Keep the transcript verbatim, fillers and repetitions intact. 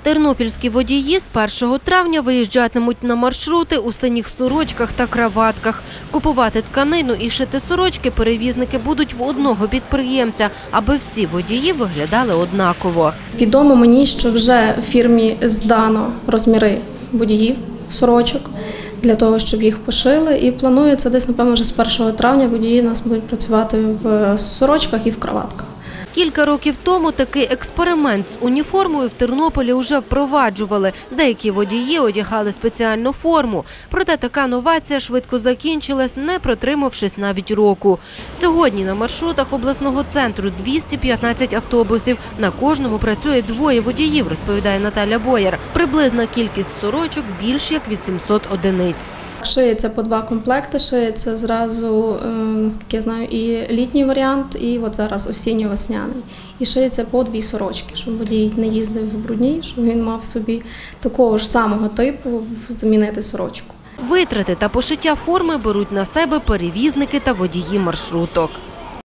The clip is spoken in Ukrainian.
Тернопільські водії з першого травня виїжджатимуть на маршрути у синіх сорочках та краватках. Купувати тканину і шити сорочки перевізники будуть в одного підприємця, аби всі водії виглядали однаково. Відомо мені, що вже фірмі здано розміри водіїв сорочок для того, щоб їх пошили. І планується десь, напевно, вже з першого травня водії у нас будуть працювати в сорочках і в краватках. Кілька років тому такий експеримент з уніформою в Тернополі вже впроваджували. Деякі водії одягали спеціальну форму. Проте така новація швидко закінчилась, не протримавшись навіть року. Сьогодні на маршрутах обласного центру двісті п'ятнадцять автобусів. На кожному працює двоє водіїв, розповідає Наталя Бояр. Приблизна кількість сорочок більш як від сімсот одиниць. Шиється по два комплекти, шиється зразу, наскільки я знаю, і літній варіант, і от зараз осінньо-весняний. І шиється по дві сорочки, щоб водій не їздив в брудній, щоб він мав собі такого ж самого типу замінити сорочку. Витрати та пошиття форми беруть на себе перевізники та водії маршруток.